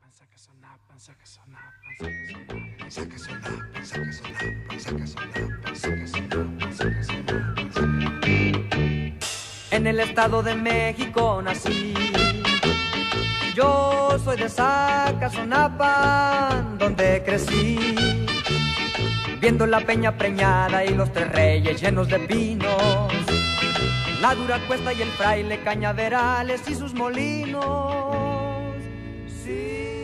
En el Estado de México nací. Yo soy de Zacazonapan, donde crecí, viendo la peña preñada y los tres reyes llenos de pinos, la dura cuesta y el fraile Cañaverales y sus molinos. Sí.